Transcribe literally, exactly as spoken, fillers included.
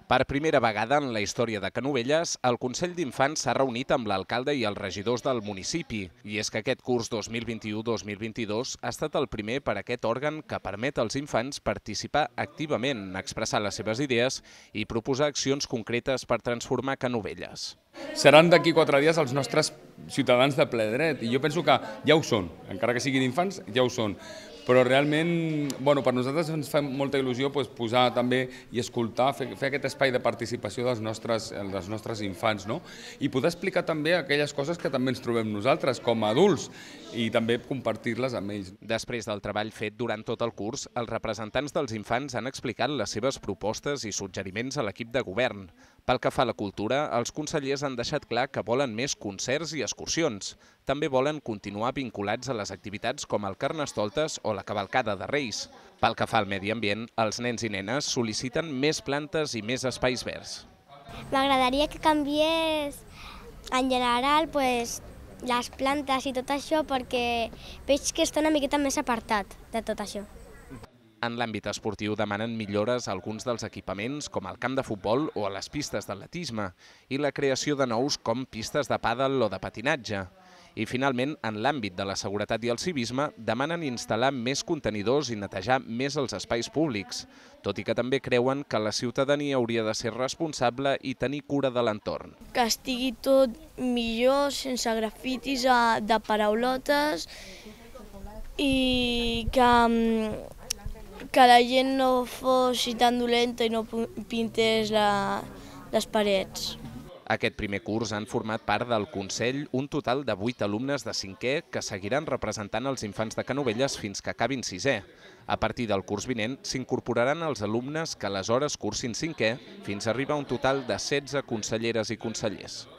Per primera vegada en la història de Canovelles, el Consell d'Infants s'ha reunit amb l'alcalde i els regidors del municipi. I és que aquest curs dos mil vint-i-u dos mil vint-i-dos ha estat el primer per a aquest òrgan que permet als infants participar activament, expressar les seves idees i proposar accions concretes per transformar Canovelles. Seran d'aquí quatre dies els nostres ciutadans de ple dret, i jo penso que ja ho són, encara que siguin infants, ja ho són. Però realment, bueno, per nosaltres ens fa molta il·lusió pues, posar també i escoltar, fer, fer aquest espai de participació dels nostres, dels nostres infants, no? I poder explicar també aquelles coses que també ens trobem nosaltres com a adults i també compartir-les amb ells. Després del treball fet durant tot el curs, els representants dels infants han explicat les seves propostes i suggeriments a l'equip de govern. Pel que fa a la cultura, els consellers han deixat clar que volen més concerts i excursions. També volen continuar vinculats a les activitats com el Carnestoltes o la cavalcada de Reis. Pel que fa al medi ambient, els nens i nenes sol·liciten més plantes i més espais verds. M'agradaria que canviés en general pues, les plantes i tot això perquè veig que està una miqueta més apartat de tot això. En l'àmbit esportiu demanen millores a alguns dels equipaments com el camp de futbol o a les pistes d'atletisme i la creació de nous com pistes de pàdel o de patinatge. I finalment, en l'àmbit de la seguretat i el civisme, demanen instal·lar més contenidors i netejar més els espais públics, tot i que també creuen que la ciutadania hauria de ser responsable i tenir cura de l'entorn. Que estigui tot millor, sense grafitis de paraulotes i que, que la gent no fos tan dolenta i no pintés la, les parets. Aquest primer curs han format part del Consell un total de vuit alumnes de cinquè que seguiran representant els infants de Canovelles fins que acabin sisè. A partir del curs vinent s'incorporaran els alumnes que aleshores cursin cinquè fins a arribar a un total de setze conselleres i consellers.